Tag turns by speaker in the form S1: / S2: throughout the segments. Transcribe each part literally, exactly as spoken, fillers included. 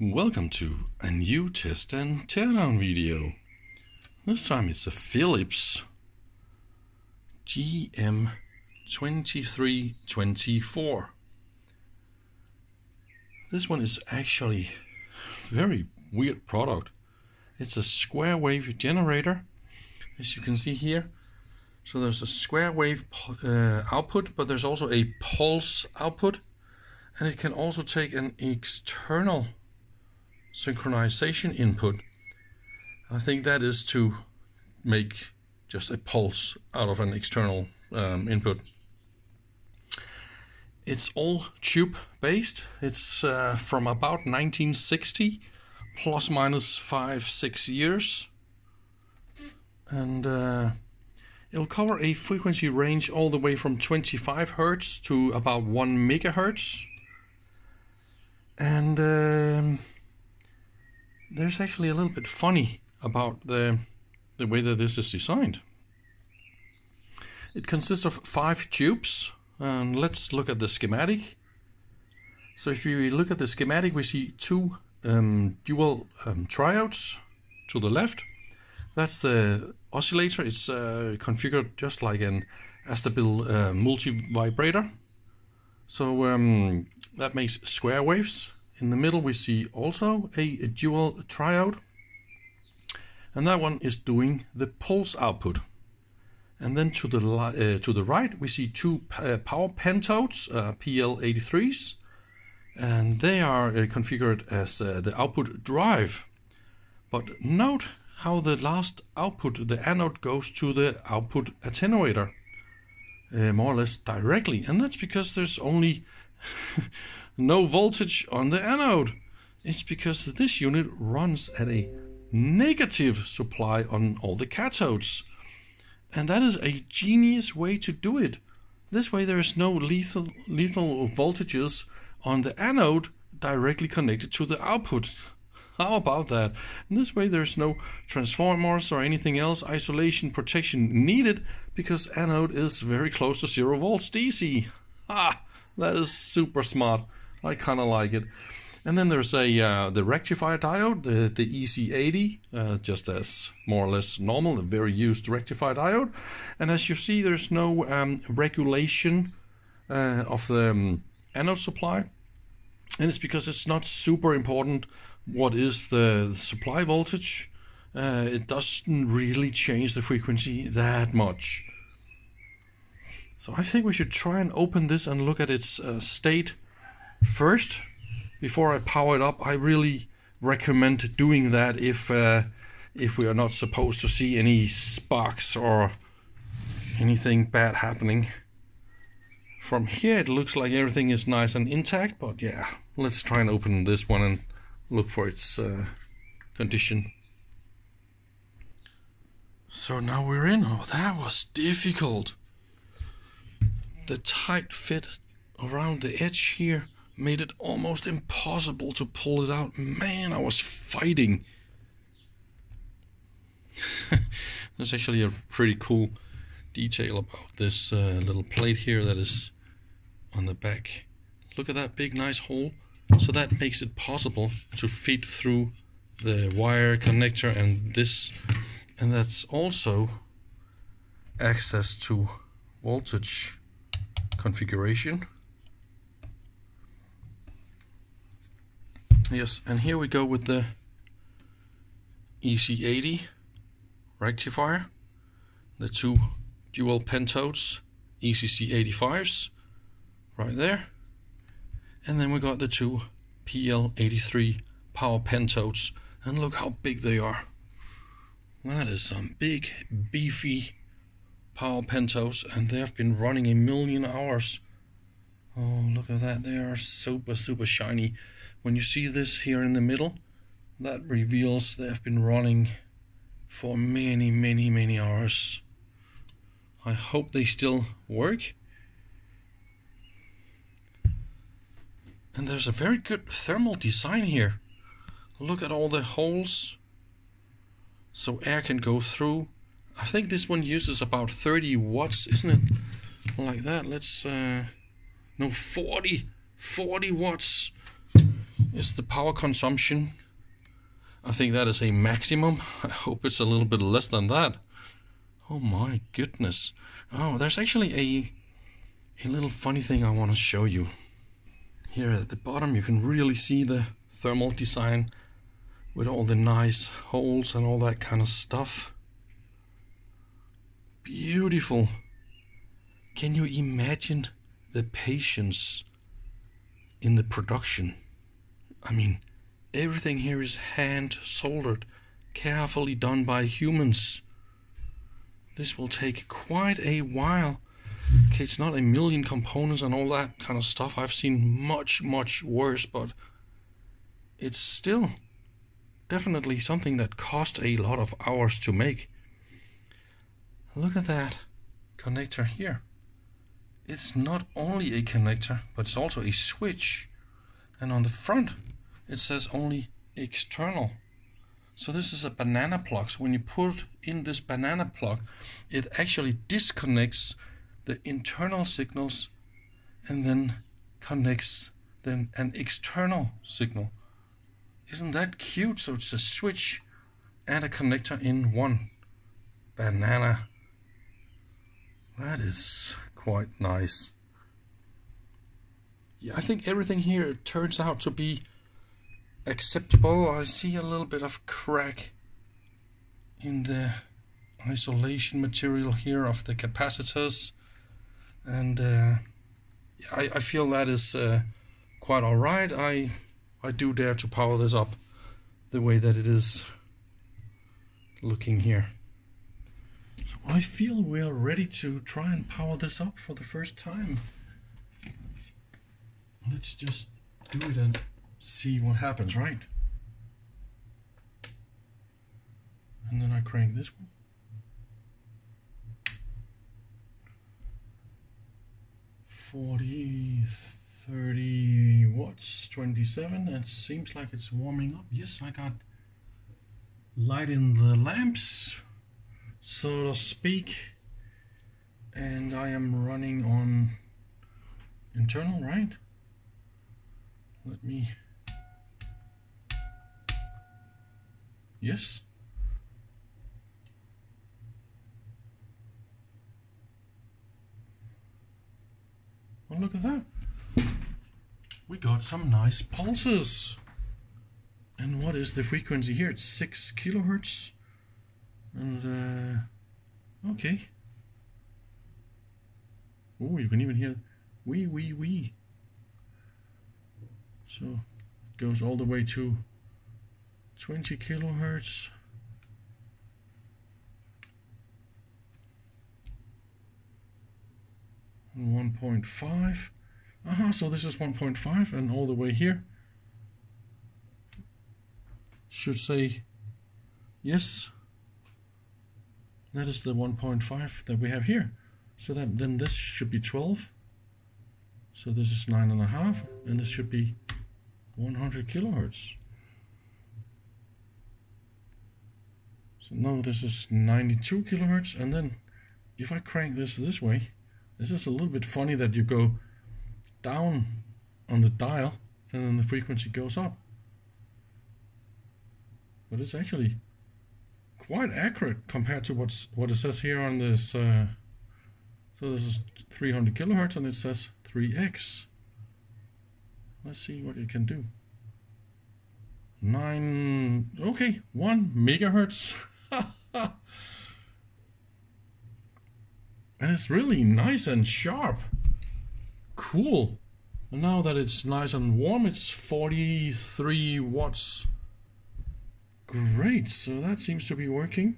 S1: Welcome to a new test and teardown video. This time it's a Philips G M twenty-three twenty-four. This one is actually a very weird product. It's a square wave generator, as you can see here. So there's a square wave uh, output, but there's also a pulse output, and it can also take an external synchronization input. I think that is to make just a pulse out of an external um, input. It's all tube based. It's uh, from about nineteen sixty, plus minus five, six years. And uh, it'll cover a frequency range all the way from twenty-five hertz to about one megahertz. And um, there's actually a little bit funny about the, the way that this is designed. It consists of five tubes, and let's look at the schematic. So if you look at the schematic, we see two um, dual um, triodes to the left. That's the oscillator. It's uh, configured just like an Astabil uh, multi-vibrator. So um, that makes square waves. In the middle we see also a, a dual triode, and that one is doing the pulse output. And then to the uh, to the right we see two uh, power pentodes, uh, P L eighty-threes, and they are uh, configured as uh, the output drive. But note how the last output, the anode, goes to the output attenuator, uh, more or less directly, and that's because there's only no voltage on the anode. It's because this unit runs at a negative supply on all the cathodes. And that is a genius way to do it. This way there is no lethal, lethal voltages on the anode directly connected to the output. How about that? And this way there's no transformers or anything else, isolation protection needed, because anode is very close to zero volts D C. Ah, that is super smart. I kind of like it. And then there's a uh, the rectifier diode, the, the E C eighty, uh, just as more or less normal, a very used rectifier diode. And as you see, there's no um, regulation uh, of the um, anode supply. And it's because it's not super important what is the, the supply voltage. Uh, it doesn't really change the frequency that much. So I think we should try and open this and look at its uh, state first before I power it up. I really recommend doing that if uh, if we are not supposed to see any sparks or anything bad happening. From here it looks like everything is nice and intact, but yeah, let's try and open this one and look for its uh, condition. So now we're in. Oh, that was difficult. The tight fit around the edge here made it almost impossible to pull it out. Man, I was fighting. There's actually a pretty cool detail about this uh, little plate here that is on the back. Look at that big nice hole. So that makes it possible to feed through the wire connector and this, and that's also access to voltage configuration. Yes, and here we go with the E C eighty rectifier, the two dual pentodes E C C eighty-fives right there, and then we got the two P L eighty-three power pentodes, and look how big they are. That is some big beefy power pentodes, and they have been running a million hours. Oh, look at that, they are super super shiny. When you see this here in the middle, that reveals they have been running for many, many, many hours. I hope they still work. And there's a very good thermal design here. Look at all the holes, so air can go through. I think this one uses about thirty watts, isn't it? Like that. Let's, uh, no, forty, forty watts. is the power consumption. I think that is a maximum. I hope it's a little bit less than that. Oh my goodness. Oh, there's actually a, a little funny thing I want to show you. Here at the bottom you can really see the thermal design with all the nice holes and all that kind of stuff. Beautiful. Can you imagine the patience in the production? I mean, everything here is hand soldered, carefully done by humans. This will take quite a while. Okay, it's not a million components and all that kind of stuff. I've seen much, much worse, but it's still definitely something that cost a lot of hours to make. Look at that connector here. It's not only a connector, but it's also a switch. And on the front, it says only external. So this is a banana plug. So when you put in this banana plug, it actually disconnects the internal signals and then connects then an external signal. Isn't that cute? So it's a switch and a connector in one banana. That is quite nice. Yeah, I think everything here turns out to be acceptable. I see a little bit of crack in the isolation material here of the capacitors, and uh, I, I feel that is uh, quite alright. I I do dare to power this up the way that it is looking here. So I feel we are ready to try and power this up for the first time. Let's just do it and see what happens, right? And then I crank this one. forty, thirty watts, twenty-seven. It seems like it's warming up. Yes, I got light in the lamps, so to speak. And I am running on internal, right? Let me, yes. Oh, look at that. We got some nice pulses. And what is the frequency here? It's six kilohertz. And, uh, okay. Oh, you can even hear wee, wee, wee. So it goes all the way to twenty kilohertz. And one point five. Aha, so this is one point five, and all the way here should say yes. That is the one point five that we have here. So that then this should be twelve. So this is nine and a half, and this should be one hundred kilohertz. So no, this is ninety-two kilohertz, and then if I crank this this way, this is a little bit funny that you go down on the dial and then the frequency goes up. But it's actually quite accurate compared to what's what it says here on this. Uh, so this is three hundred kilohertz, and it says three X. Let's see what it can do. Nine, okay, one megahertz. And it's really nice and sharp. Cool. And now that it's nice and warm, it's forty-three watts. Great, so that seems to be working.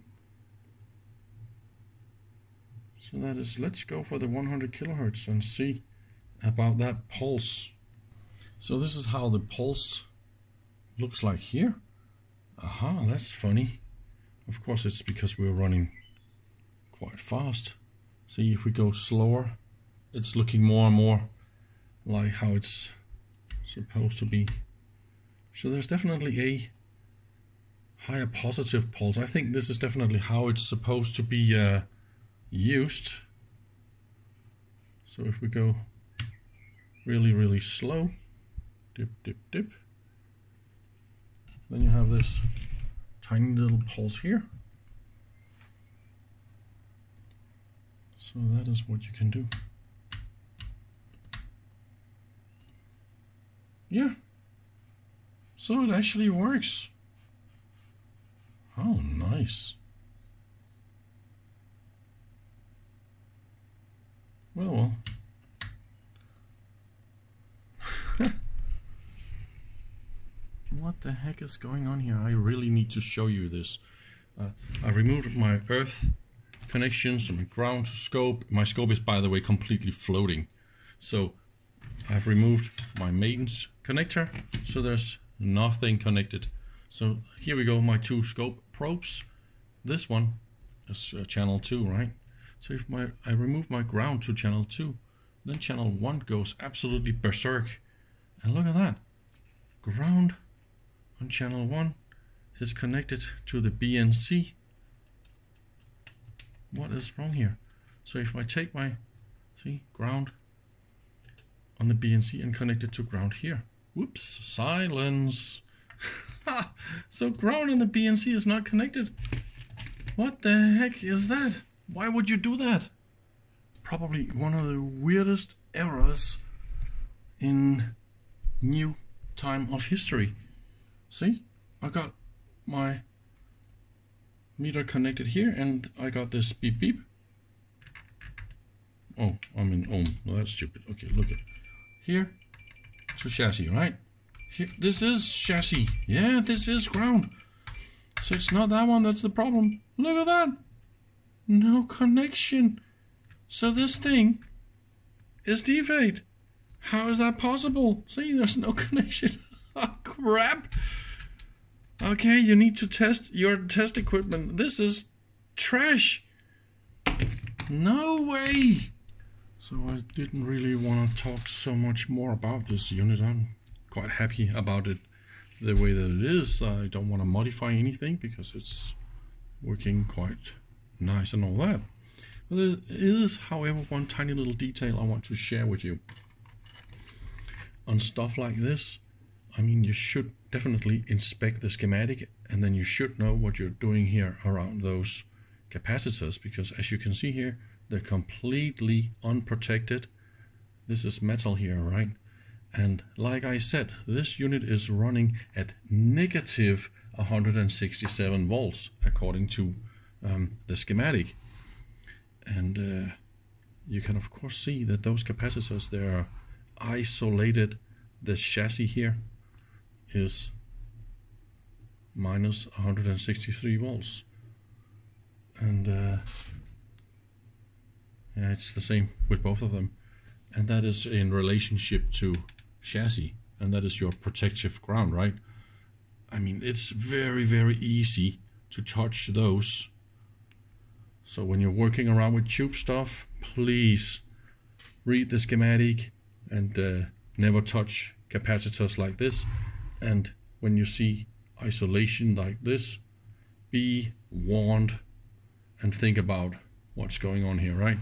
S1: So that is, let's go for the one hundred kilohertz and see about that pulse. So this is how the pulse looks like here. Aha, that's funny. Of course it's because we're running quite fast. See, if we go slower, it's looking more and more like how it's supposed to be. So there's definitely a higher positive pulse. I think this is definitely how it's supposed to be uh, used. So if we go really, really slow, dip, dip, dip, then you have this tiny little pulse here. So that is what you can do. Yeah. So it actually works. Oh, nice. Well, well. What the heck is going on here? I really need to show you this. Uh, I removed my earth connections, my ground to scope. My scope is, by the way, completely floating. So I've removed my mains connector, so there's nothing connected. So here we go, my two scope probes. This one is uh, channel two, right? So if my I remove my ground to channel two, then channel one goes absolutely berserk. And look at that. Ground on channel one is connected to the B N C. What is wrong here? So if I take my, see, ground on the B N C and connect it to ground here. Whoops, silence. So ground on the B N C is not connected. What the heck is that? Why would you do that? Probably one of the weirdest errors in new time of history. See, I got my meter connected here and I got this beep beep. Oh, I'm in ohm. No, that's stupid. Okay, look at here to chassis, right? Here, this is chassis. Yeah, this is ground. So it's not that one that's the problem. Look at that. No connection. So this thing is defect. How is that possible? See, there's no connection. Oh, crap. Okay, you need to test your test equipment. This is trash. No way. So I didn't really want to talk so much more about this unit. I'm quite happy about it the way that it is. I don't want to modify anything because it's working quite nice and all that. But there is, however, one tiny little detail I want to share with you. On stuff like this, I mean, you should definitely inspect the schematic, and then you should know what you're doing here around those capacitors, because as you can see here, they're completely unprotected. This is metal here, right? And like I said, this unit is running at negative one hundred sixty-seven volts according to um, the schematic. And uh, you can of course see that those capacitors, they are isolated. The chassis here is minus one hundred sixty-three volts. And uh, yeah, it's the same with both of them. And that is in relationship to chassis, and that is your protective ground, right? I mean, it's very, very easy to touch those. So when you're working around with tube stuff, please read the schematic and uh, never touch capacitors like this. And when you see isolation like this, be warned and think about what's going on here, right?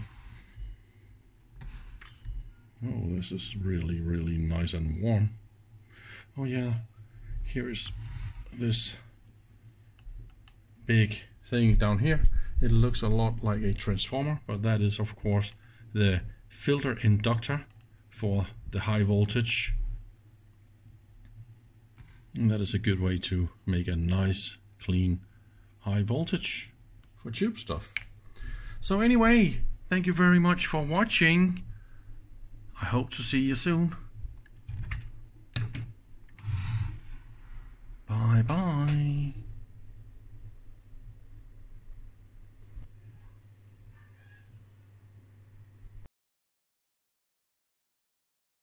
S1: Oh, this is really, really nice and warm. Oh yeah, here is this big thing down here. It looks a lot like a transformer, but that is of course the filter inductor for the high voltage. And that is a good way to make a nice, clean, high voltage for tube stuff. So anyway, thank you very much for watching. I hope to see you soon. Bye bye.